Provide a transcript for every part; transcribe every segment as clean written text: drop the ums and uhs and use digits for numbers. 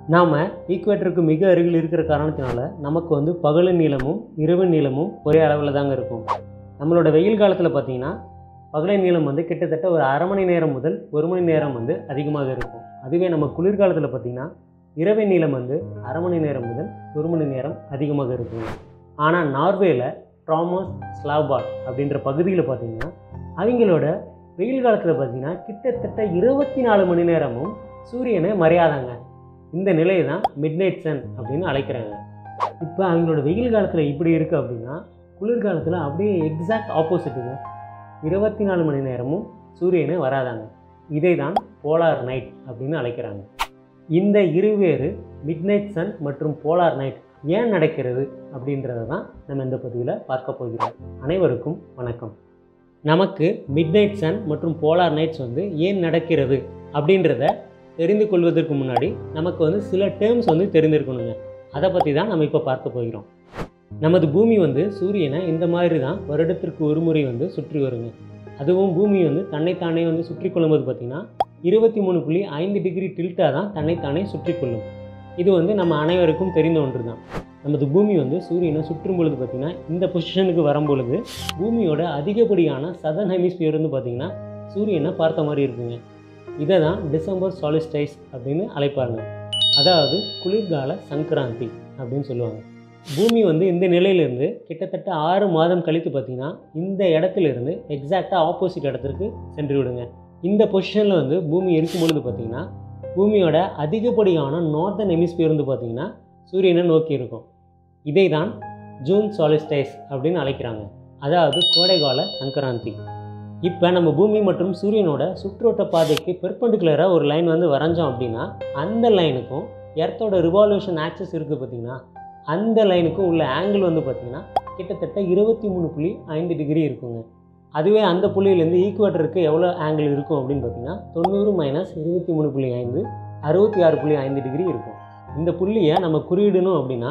நாம் ஈக்குவேட்டருக்கு மிக அருகில் இருக்கிற காரணத்தினால நமக்கு வந்து பகலின் நீளமும் இரவு நீளமும் ஒரே அளவில் தாங்க இருக்கும். நம்மளோட வெயில் காலத்தில் பார்த்திங்கன்னா பகலின் நீளம் வந்து கிட்டத்தட்ட ஒரு அரை மணி நேரம் முதல் 1 மணி நேரம் வந்து அதிகமாக இருக்கும். அதுவே நம்ம குளிர்காலத்தில் பார்த்திங்கன்னா இரவின் நீளம் வந்து அரை மணி நேரம் முதல் 1 மணி நேரம் அதிகமாக இருக்கும். ஆனால் நார்வேயில் ட்ராமோஸ் ஸ்லாவ்பார்ட் அப்படின்ற பகுதியில் பார்த்திங்கன்னா அவங்களோட வெயில் காலத்தில் பார்த்திங்கன்னா கிட்டத்தட்ட 24 மணி நேரமும் சூரியனை மறையாதாங்க. இந்த நிலையை தான் மிட்நைட் சன் அப்படின்னு அழைக்கிறாங்க. இப்போ அவங்களோட வெயில் காலத்தில் இப்படி இருக்குது அப்படின்னா குளிர்காலத்தில் அப்படியே எக்ஸாக்ட் ஆப்போசிட்டுங்க. 24 மணி நேரமும் சூரியனை வராதாங்க. இதை தான் போலார் நைட் அப்படின்னு அழைக்கிறாங்க. இந்த இருவேறு மிட்நைட் சன் மற்றும் போலார் நைட் ஏன் நடக்கிறது அப்படின்றத தான் நம்ம இந்த பதிவில் பார்க்க போகிறோம். அனைவருக்கும் வணக்கம். நமக்கு மிட்நைட் சன் மற்றும் போலார் நைட்ஸ் வந்து ஏன் நடக்கிறது அப்படின்றத தெரிந்து கொள்வதற்கு முன்னாடி நமக்கு வந்து சில டேர்ம்ஸ் வந்து தெரிந்திருக்கணுங்க. அதை பற்றி தான் நம்ம இப்போ பார்க்க போகிறோம். நமது பூமி வந்து சூரியனை இந்த மாதிரி தான் வருடத்திற்கு ஒரு முறை வந்து சுற்றி வருங்க. அதுவும் பூமி வந்து தன்னைத்தானே வந்து சுற்றி கொள்ளும்போது பார்த்திங்கன்னா 23.5 டிகிரி டில்ட்டாக தான் தன்னைத்தானே சுற்றி கொள்ளும். இது வந்து நம்ம அனைவருக்கும் தெரிந்த ஒன்று தான். நமது பூமி வந்து சூரியனை சுற்றும் பொழுது பார்த்திங்கன்னா இந்த பொசிஷனுக்கு வரும்பொழுது பூமியோட அதிகப்படியான சதர்ன் ஹெமிஸ்பியர் வந்து பார்த்திங்கன்னா சூரியனை பார்த்த மாதிரி இருக்குங்க. இதை தான் டிசம்பர் சாலிஸ்டைஸ் அப்படின்னு அழைப்பாங்க. அதாவது குளிர்கால சங்கராந்தி அப்படின்னு சொல்லுவாங்க. பூமி வந்து இந்த நிலையிலேருந்து கிட்டத்தட்ட 6 மாதம் கழித்து பார்த்திங்கன்னா இந்த இடத்துலேருந்து எக்ஸாக்டாக ஆப்போசிட் இடத்துக்கு சென்று விடுங்க. இந்த பொசிஷனில் வந்து பூமி இருக்கும் பொழுது பார்த்திங்கன்னா பூமியோட அதிகப்படியான நார்தர்ன் ஹெமிஸ்பியர் வந்து பார்த்திங்கன்னா சூரியனை நோக்கி இருக்கும். இதை தான் ஜூன் சாலிஸ்டைஸ் அப்படின்னு அழைக்கிறாங்க. அதாவது கோடைகால சங்கராந்தி. இப்போ நம்ம பூமி மற்றும் சூரியனோட சுற்றோட்ட பாதைக்கு பெர்பெண்டிகுலராக ஒரு லைன் வந்து வரைஞ்சோம் அப்படின்னா அந்த லைனுக்கும் எர்த்தோட ரிவால்யூஷன் ஆக்சஸ் இருக்குது பார்த்திங்கன்னா அந்த லைனுக்கும் உள்ள ஆங்கிள் வந்து பார்த்திங்கன்னா கிட்டத்தட்ட 23.5 டிகிரி இருக்குங்க. அதுவே அந்த புள்ளியிலேருந்து ஈக்குவேட்டருக்கு எவ்வளோ ஆங்கிள் இருக்கும் அப்படின்னு பார்த்திங்கன்னா 90 - 23.5 66.5 டிகிரி இருக்கும். இந்த புள்ளியை நம்ம குறியிடணும் அப்படின்னா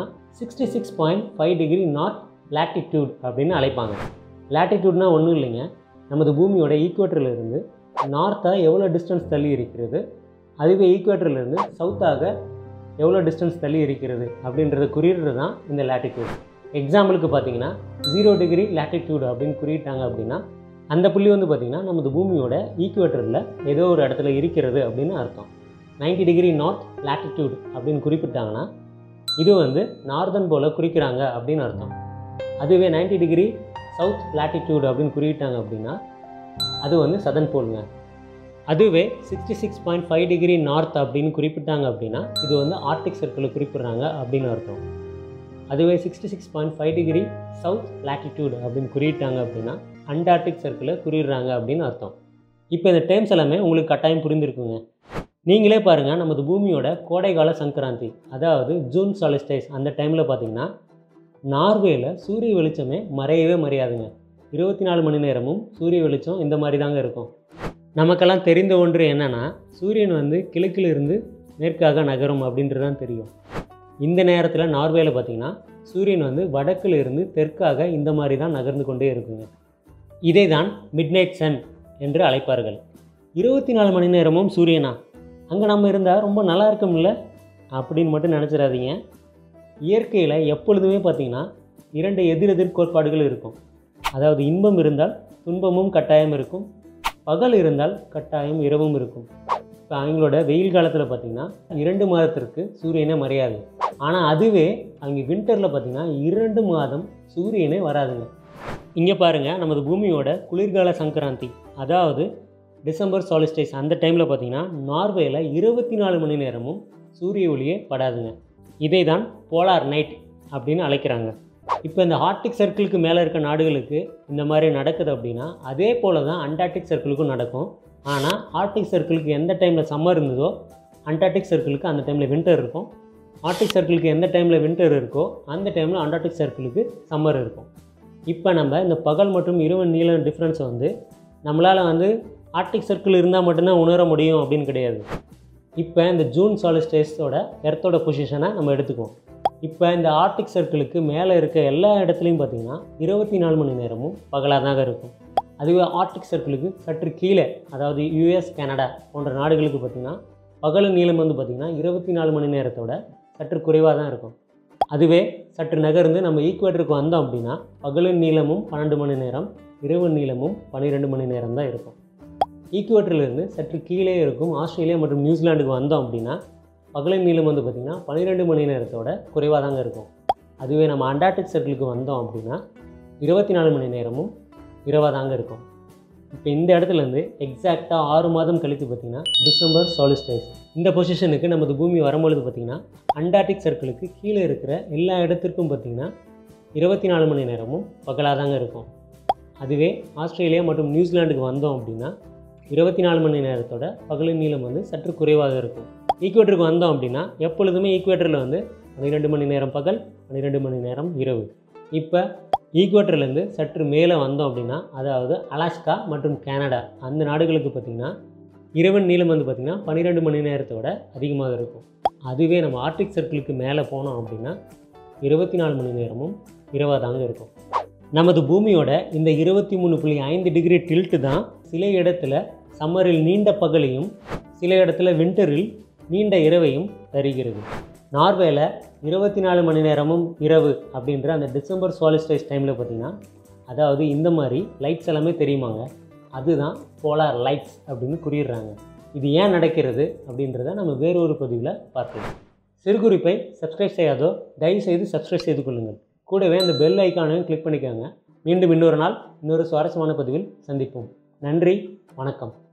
66.5 டிகிரி நார்த் லாட்டிடியூட் அப்படின்னு அழைப்பாங்க. லாட்டிடியூட்னா ஒன்றும் இல்லைங்க, நமது பூமியோட ஈக்குவேட்டர்லேருந்து நார்த்தாக எவ்வளோ டிஸ்டன்ஸ் தள்ளி இருக்கிறது, அதுவே ஈக்குவேட்டர்லேருந்து சவுத்தாக எவ்வளோ டிஸ்டன்ஸ் தள்ளி இருக்கிறது அப்படின்றத குறியிடுறது தான் இந்த லாட்டிடியூட். எக்ஸாம்பிளுக்கு பார்த்தீங்கன்னா 0 டிகிரி லாட்டிடியூட் அப்படின்னு குறியிட்டாங்க அப்படின்னா அந்த புள்ளி வந்து பார்த்திங்கன்னா நமது பூமியோட ஈக்குவேட்டரில் ஏதோ ஒரு இடத்துல இருக்கிறது அப்படின்னு அர்த்தம். 90 டிகிரி நார்த் லாட்டிடியூட் அப்படின்னு குறிப்பிட்டாங்கன்னா இது வந்து நார்தன் போல் குறிக்கிறாங்க அப்படின்னு அர்த்தம். அதுவே 90 டிகிரி சவுத் லாட்டிடியூட் அப்படின்னு குறியிட்டாங்க அப்படின்னா அது வந்து சதன் போலுங்க. அதுவே 66.5 டிகிரி நார்த் அப்படின்னு குறிப்பிட்டாங்க அப்படின்னா இது வந்து ஆர்டிக் சர்க்கிளை குறிப்பிட்றாங்க அப்படின்னு அர்த்தம். அதுவே 66.5 டிகிரி சவுத் லாட்டிடியூட் அப்படின்னு குறியிட்டாங்க அப்படின்னா அண்டார்டிக் சர்க்கிளை குறியிடுறாங்க அப்படின்னு அர்த்தம். இப்போ இந்த டேர்ம்ஸ் எல்லாமே உங்களுக்கு கட்டாயம் புரிந்திருக்குங்க. நீங்களே பாருங்கள், நமது பூமியோட கோடைகால சங்கராந்தி அதாவது ஜூன் சாலிஸ்டைஸ் அந்த டைமில் பார்த்திங்கன்னா நார்வேயில் சூரிய வெளிச்சமே மறையவே மறையாதுங்க. 24 மணி நேரமும் சூரிய வெளிச்சம் இந்த மாதிரி தாங்க இருக்கும். நமக்கெல்லாம் தெரிந்த ஒன்று என்னென்னா சூரியன் வந்து கிழக்கிலிருந்து மேற்காக நகரும் அப்படின்றது தான் தெரியும். இந்த நேரத்தில் நார்வேயில் பார்த்திங்கன்னா சூரியன் வந்து வடக்கிலிருந்து தெற்காக இந்த மாதிரி தான் நகர்ந்து கொண்டே இருக்குங்க. இதை தான் மிட்நைட் சன் என்று அழைப்பார்கள். 24 மணி நேரமும் சூரியனா, அங்கே நம்ம இருந்தால் ரொம்ப நல்லா இருக்கும்ல அப்படின்னு மட்டும் நினச்சிடாதீங்க. இயற்கையில் எப்பொழுதுமே பார்த்திங்கன்னா 2 எதிரெதிர் கோட்பாடுகள் இருக்கும். அதாவது இன்பம் இருந்தால் துன்பமும் கட்டாயம் இருக்கும், பகல் இருந்தால் கட்டாயம் இரவும் இருக்கும். இப்போ அவங்களோட வெயில் காலத்தில் பார்த்திங்கன்னா 2 மாதத்திற்கு சூரியனே மறையாது. ஆனால் அதுவே அவங்க வின்டரில் பார்த்திங்கன்னா 2 மாதம் சூரியனே வராதுங்க. இங்கே பாருங்கள், நமது பூமியோட குளிர்கால சங்கராந்தி அதாவது டிசம்பர் சாலிஸ்டைஸ் அந்த டைமில் பார்த்திங்கன்னா நார்வேயில் 24 மணி நேரமும் சூரிய ஒளியே படாதுங்க. இதை தான் போலார் நைட் அப்படின்னு அழைக்கிறாங்க. இப்போ இந்த ஆர்டிக் சர்க்கிளுக்கு மேலே இருக்க நாடுகளுக்கு இந்த மாதிரி நடக்குது அப்படின்னா அதே போல் தான் அண்டார்டிக் சர்க்கிளுக்கும் நடக்கும். ஆனால் ஆர்டிக் சர்க்கிளுக்கு எந்த டைமில் சம்மர் இருந்ததோ அண்டார்டிக் சர்க்கிளுக்கு அந்த டைமில் வின்டர் இருக்கும். ஆர்டிக் சர்க்கிளுக்கு எந்த டைமில் வின்டர் இருக்கோ அந்த டைமில் அண்டார்டிக் சர்க்கிளுக்கு சம்மர் இருக்கும். இப்போ நம்ம இந்த பகல் மற்றும் இரவு நீள டிஃப்ரென்ஸை வந்து நம்மளால் வந்து ஆர்டிக் சர்க்கிள் இருந்தால் மட்டும்தான் உணர முடியும் அப்படின்னு கிடையாது. இப்போ இந்த ஜூன் சாலிஸ்டைஸோட எர்த்தோட பொசிஷனை நம்ம எடுத்துக்குவோம். இப்போ இந்த ஆர்டிக் சர்க்கிளுக்கு மேலே இருக்க எல்லா இடத்துலையும் பார்த்திங்கன்னா 24 மணி நேரமும் பகலாக தாங்க இருக்கும். அதுவே ஆர்டிக் சர்க்கிளுக்கு சற்று கீழே அதாவது யூஎஸ் கனடா போன்ற நாடுகளுக்கு பார்த்திங்கன்னா பகலின் நீளம் வந்து பார்த்திங்கன்னா 24 மணி நேரத்தோட சற்று குறைவாக தான் இருக்கும். அதுவே சற்று நகர்ந்து நம்ம ஈக்குவேட்டருக்கு வந்தோம் அப்படின்னா பகலின் நீளமும் 12 மணி நேரம், இரவு நீளமும் 12 மணி நேரம் தான் இருக்கும். ஈக்குவேட்டர்லேருந்து சற்று கீழே இருக்கும் ஆஸ்திரேலியா மற்றும் நியூசிலாண்டுக்கு வந்தோம் அப்படின்னா பகலின் நீளம் வந்து பார்த்திங்கன்னா 12 மணி நேரத்தோட குறைவாக தாங்க இருக்கும். அதுவே நம்ம அண்டார்டிக் சர்க்கிளுக்கு வந்தோம் அப்படின்னா 24 மணி நேரமும் இரவாக தாங்க இருக்கும். இப்போ இந்த இடத்துலேருந்து எக்ஸாக்டாக 6 மாதம் கழித்து பார்த்திங்கன்னா டிசம்பர் சாலிஸ்டைஸ் இந்த பொசிஷனுக்கு நமது பூமி வரும்பொழுது பார்த்திங்கன்னா அண்டார்டிக் சர்க்கிளுக்கு கீழே இருக்கிற எல்லா இடத்திற்கும் பார்த்திங்கன்னா 24 மணி நேரமும் பகலாக தாங்க இருக்கும். அதுவே ஆஸ்திரேலியா மற்றும் நியூசிலாண்டுக்கு வந்தோம் அப்படின்னா 24 மணி நேரத்தோட பகலின் நீளம் வந்து சற்று குறைவாக இருக்கும். ஈக்குவேட்டருக்கு வந்தோம் அப்படின்னா எப்பொழுதுமே ஈக்குவேட்டரில் வந்து 12 மணி நேரம் பகல், 12 மணி நேரம் இரவு. இப்போ ஈக்குவேட்டர்லேருந்து சற்று மேலே வந்தோம் அப்படின்னா அதாவது அலாஸ்கா மற்றும் கனடா அந்த நாடுகளுக்கு பார்த்திங்கன்னா இரவின் நீளம் வந்து பார்த்திங்கன்னா 12 மணி நேரத்தோட அதிகமாக இருக்கும். அதுவே நம்ம ஆர்டிக் சர்க்கிளுக்கு மேலே போனோம் அப்படின்னா 24 மணி நேரமும் இரவாக தாங்க இருக்கும். நமது பூமியோட இந்த 23.5 டிகிரி டில்ட்டு தான் சில இடத்துல சம்மரில் நீண்ட பகலையும் சில இடத்துல வின்டரில் நீண்ட இரவையும் தருகிறது. நார்வேல 24 மணி நேரமும் இரவு அப்படின்ற அந்த டிசம்பர் சாலிஸ்டைஸ் டைமில் பார்த்திங்கன்னா அதாவது இந்த மாதிரி லைட்ஸ் எல்லாமே தெரியுமாங்க, அதுதான் போலார் லைட்ஸ் அப்படின்னு குறியிடுறாங்க. இது ஏன் நடக்கிறது அப்படின்றத நம்ம வேறொரு பதிவில் பார்க்கலாம். சிறுகுறிப்பை சப்ஸ்கிரைப் செய்யாதோ தயவுசெய்து சப்ஸ்கிரைப் செய்து கொள்ளுங்கள். கூடவே அந்த பெல் ஐக்கானையும் கிளிக் பண்ணிக்கோங்க. மீண்டும் இன்னொரு நாள் இன்னொரு சுவாரஸ்யமான பதிவில் சந்திப்போம். நன்றி, வணக்கம்.